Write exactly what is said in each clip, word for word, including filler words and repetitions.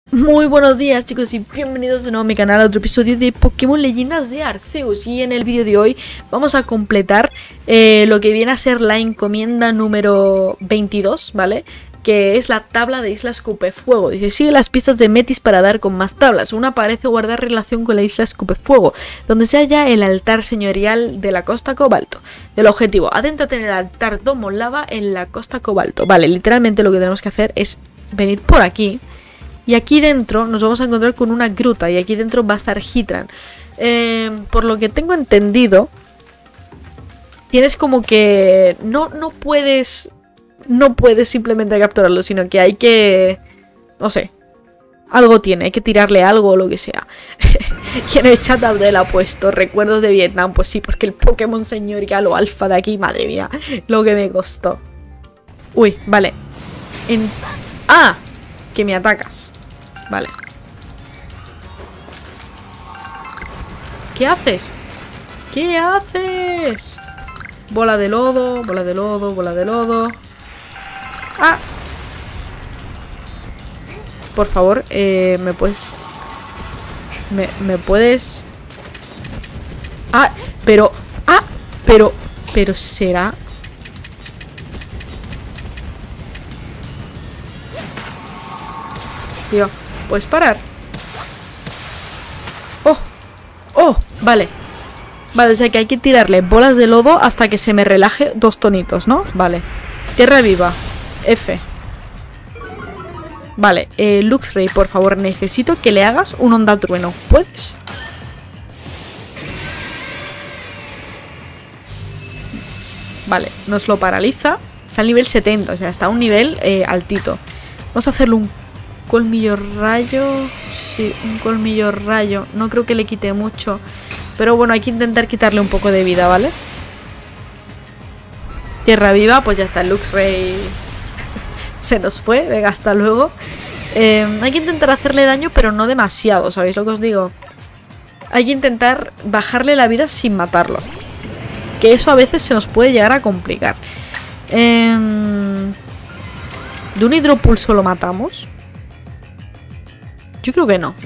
Muy buenos días, chicos, y bienvenidos de nuevo a mi canal a otro episodio de Pokémon Leyendas de Arceus. Y en el vídeo de hoy vamos a completar eh, lo que viene a ser la encomienda número veintidós, ¿vale? Que es la tabla de Isla Escupefuego. Dice, sigue las pistas de Metis para dar con más tablas. Una parece guardar relación con la Isla Escupefuego, donde se halla el altar señorial de la Costa Cobalto. El objetivo, adéntrate en el altar Domo Lava en la Costa Cobalto. Vale, literalmente lo que tenemos que hacer es venir por aquí. Y aquí dentro nos vamos a encontrar con una gruta. Y aquí dentro va a estar Heatran. Eh, por lo que tengo entendido, tienes como que... No, no puedes... No puedes simplemente capturarlo, sino que hay que... No sé. Algo tiene, hay que tirarle algo o lo que sea. Y en el chat Abdel ha puesto recuerdos de Vietnam. Pues sí, porque el Pokémon señorial o alfa de aquí, madre mía, lo que me costó. Uy, vale. En... ¡Ah! Que me atacas. Vale. ¿Qué haces? ¿Qué haces? Bola de lodo, bola de lodo, bola de lodo. ¡Ah! Por favor, eh, me puedes... Me, me puedes... ¡Ah! Pero... ¡Ah! Pero... Pero será... Tío, ¿puedes parar? ¡Oh! ¡Oh! Vale. Vale, o sea que hay que tirarle bolas de lodo hasta que se me relaje dos tonitos, ¿no? Vale. Tierra viva. F. Vale, eh, Luxray, por favor, necesito que le hagas un onda trueno. ¿Puedes? Vale, nos lo paraliza. Está al nivel setenta, o sea, está a un nivel eh, altito. Vamos a hacerle un colmillo rayo. Sí, un colmillo rayo. No creo que le quite mucho. Pero bueno, hay que intentar quitarle un poco de vida, ¿vale? Tierra viva, pues ya está, el Luxray se nos fue. Venga, hasta luego. eh, Hay que intentar hacerle daño, pero no demasiado, ¿sabéis lo que os digo? Hay que intentar bajarle la vida sin matarlo, que eso a veces se nos puede llegar a complicar. eh, ¿De un hidropulso lo matamos? Yo creo que no.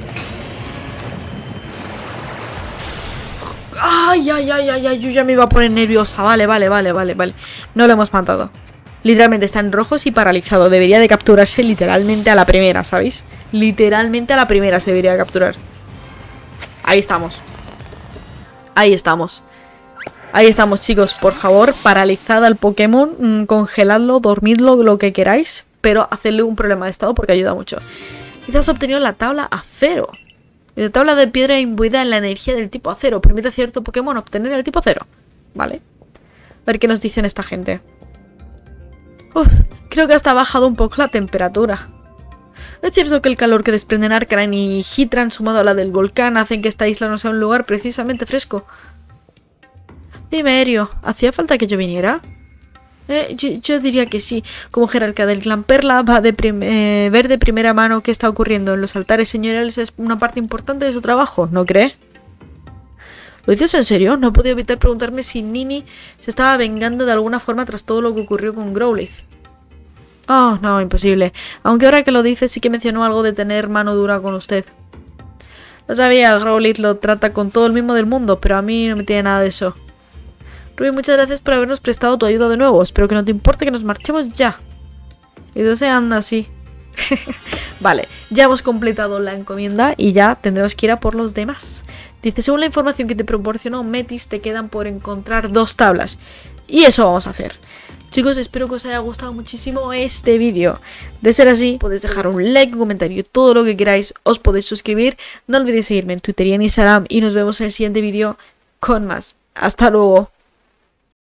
Ay, ay, ay, ay, ay, yo ya me iba a poner nerviosa. Vale, vale, vale, vale, vale. No lo hemos matado. Literalmente está en rojos y paralizado. Debería de capturarse literalmente a la primera, ¿sabéis? Literalmente a la primera se debería de capturar. Ahí estamos. Ahí estamos. Ahí estamos, chicos. Por favor, paralizad al Pokémon, mmm, congeladlo, dormidlo, lo que queráis, pero hacedle un problema de estado porque ayuda mucho. Quizás has obtenido la tabla acero. La tabla de piedra imbuida en la energía del tipo acero. Permite a cierto Pokémon obtener el tipo acero. Vale. A ver qué nos dicen esta gente. Uf, creo que hasta ha bajado un poco la temperatura. Es cierto que el calor que desprenden Arcanine y Heatran sumado a la del volcán hacen que esta isla no sea un lugar precisamente fresco. Dime, Erio, ¿hacía falta que yo viniera? Eh, yo, yo diría que sí. Como jerarca del clan Perla, va de eh, ver de primera mano qué está ocurriendo en los altares señoriales es una parte importante de su trabajo, ¿no cree? ¿Lo dices en serio? No he podido evitar preguntarme si Nini se estaba vengando de alguna forma tras todo lo que ocurrió con Growlithe. Oh, no, imposible. Aunque ahora que lo dices sí que mencionó algo de tener mano dura con usted. Lo sabía, Growlithe lo trata con todo el mismo del mundo, pero a mí no me tiene nada de eso. Ruby, muchas gracias por habernos prestado tu ayuda de nuevo. Espero que no te importe que nos marchemos ya. Y no se anda así. Vale, ya hemos completado la encomienda y ya tendremos que ir a por los demás. Dice, según la información que te proporcionó Metis, te quedan por encontrar dos tablas. Y eso vamos a hacer. Chicos, espero que os haya gustado muchísimo este vídeo. De ser así, podéis dejar un like, un comentario, todo lo que queráis. Os podéis suscribir. No olvidéis seguirme en Twitter y en Instagram. Y nos vemos en el siguiente vídeo con más. Hasta luego.